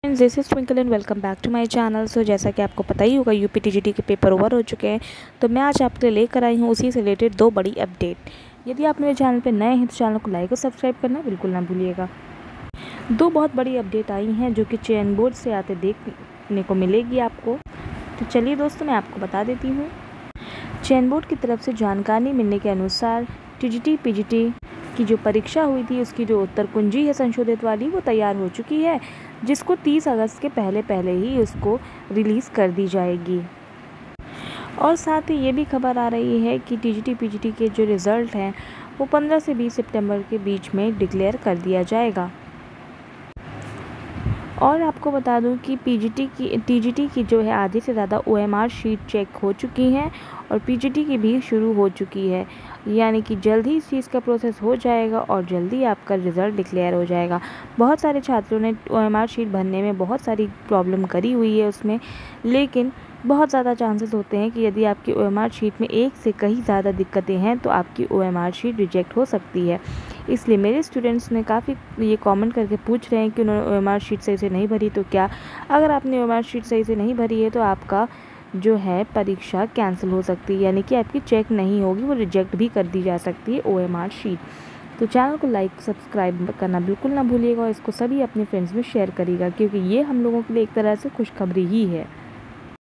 Friends, this is Twinkle and welcome back to my channel. So जैसा कि आपको पता ही होगा, यूपी टीजीटी के पेपर ओवर हो चुके हैं। तो मैं आज आपके लिए लेकर आई हूँ उसी से रिलेटेड दो बड़ी अपडेट। यदि आप मेरे चैनल पर नए हैं तो चैनल को लाइक और सब्सक्राइब करना बिल्कुल ना भूलिएगा। दो बहुत बड़ी अपडेट आई हैं जो कि चयन बोर्ड से आते देखने को मिलेगी आपको। तो चलिए दोस्तों, मैं आपको बता देती हूँ। चयन बोर्ड की तरफ से जानकारी मिलने के अनुसार टीजीटी पीजीटी की जो परीक्षा हुई थी उसकी जो उत्तर कुंजी है संशोधित वाली, वो तैयार हो चुकी है, जिसको 30 अगस्त के पहले ही उसको रिलीज़ कर दी जाएगी। और साथ ही ये भी खबर आ रही है कि टीजीटी पीजीटी के जो रिज़ल्ट हैं वो 15 से 20 सितंबर के बीच में डिक्लेयर कर दिया जाएगा। और आपको बता दूं कि टीजीटी की जो है आधे से ज़्यादा ओएमआर शीट चेक हो चुकी हैं और पीजीटी की भी शुरू हो चुकी है, यानी कि जल्द ही इस चीज़ का प्रोसेस हो जाएगा और जल्दी आपका रिज़ल्ट डिक्लेयर हो जाएगा। बहुत सारे छात्रों ने ओएमआर शीट भरने में बहुत सारी प्रॉब्लम करी हुई है उसमें, लेकिन बहुत ज़्यादा चांसेस होते हैं कि यदि आपकी ओएमआर शीट में एक से कहीं ज़्यादा दिक्कतें हैं तो आपकी ओएमआर शीट रिजेक्ट हो सकती है। इसलिए मेरे स्टूडेंट्स ने काफ़ी ये कमेंट करके पूछ रहे हैं कि उन्होंने ओएमआर शीट सही से नहीं भरी। तो क्या अगर आपने ओएमआर शीट सही से नहीं भरी है तो आपका जो है परीक्षा कैंसिल हो सकती है, यानी कि आपकी चेक नहीं होगी, वो रिजेक्ट भी कर दी जा सकती है ओएमआर शीट। तो चैनल को लाइक सब्सक्राइब करना बिल्कुल ना भूलिएगा और इसको सभी अपने फ्रेंड्स में शेयर करिएगा, क्योंकि ये हम लोगों के लिए एक तरह से खुशखबरी ही है।